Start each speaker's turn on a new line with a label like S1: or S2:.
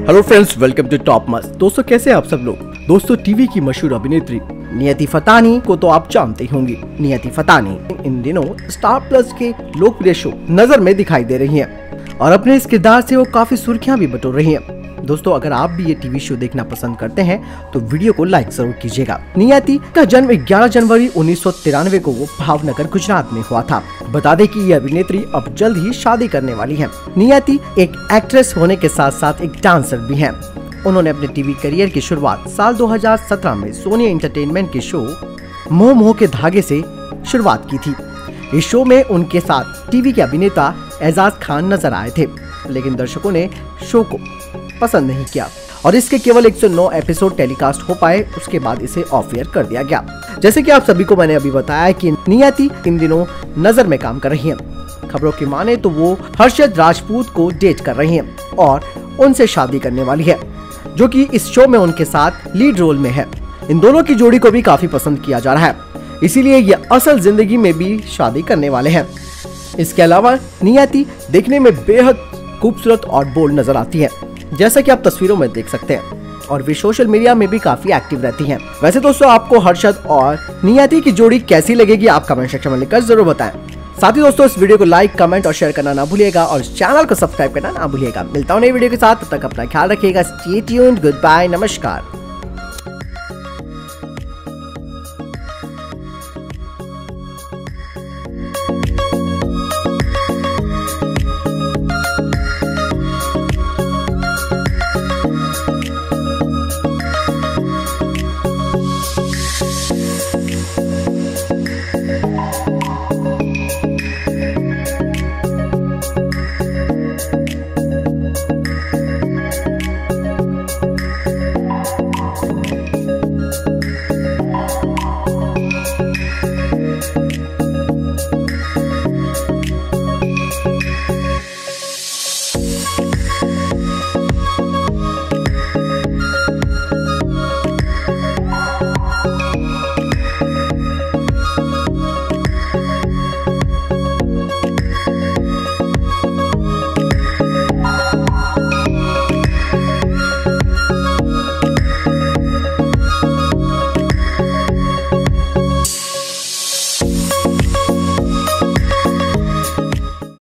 S1: Hello friends, welcome to top मस्त। दोस्तों कैसे हैं आप सब लोग। दोस्तों टीवी की मशहूर अभिनेत्री नियति फतानी को तो आप जानते ही होंगे। नियति फतानी इन दिनों स्टार प्लस के लोकप्रिय शो नजर में दिखाई दे रही हैं और अपने इस किरदार से वो काफी सुर्खियां भी बटोर रही हैं। दोस्तों अगर आप भी ये टीवी शो देखना पसंद करते हैं तो वीडियो को लाइक जरूर कीजिएगा। नियति का जन्म 11 जनवरी 1993 को भावनगर गुजरात में हुआ था। बता दें कि ये अभिनेत्री अब जल्द ही शादी करने वाली है। नियति एक एक्ट्रेस होने के साथ साथ एक डांसर भी है। उन्होंने अपने टीवी करियर की शुरुआत साल 2017 में सोनी एंटरटेनमेंट के शो मोह मोह के धागे से शुरुआत की थी। इस शो में उनके साथ टीवी के अभिनेता एजाज खान नजर आए थे, लेकिन दर्शकों ने शो को पसंद नहीं किया और इसके केवल 109 एपिसोड टेलीकास्ट हो पाए। उसके बाद इसे ऑफ एयर कर दिया गया। जैसे कि आप सभी को मैंने अभी बताया कि नियति इन दिनों नजर में काम कर रही हैं। खबरों की माने तो वो हर्षद राजपूत को डेट कर रही हैं और उनसे शादी करने वाली है, जो कि इस शो में उनके साथ लीड रोल में है। इन दोनों की जोड़ी को भी काफी पसंद किया जा रहा है, इसीलिए ये असल जिंदगी में भी शादी करने वाले हैं। इसके अलावा नियति देखने में बेहद खूबसूरत और बोल्ड नजर आती है, जैसा कि आप तस्वीरों में देख सकते हैं, और वे सोशल मीडिया में भी काफी एक्टिव रहती हैं। वैसे दोस्तों आपको हर्षद और नियति की जोड़ी कैसी लगेगी, आप कमेंट सेक्शन में लिखकर जरूर बताएं। साथ ही दोस्तों इस वीडियो को लाइक, कमेंट और शेयर करना ना भूलिएगा और इस चैनल को सब्सक्राइब करना ना भूलिएगा। मिलता हूं नई वीडियो के साथ, तब तक अपना ख्याल रखिएगा। स्टे ट्यून्ड, गुड बाय, नमस्कार।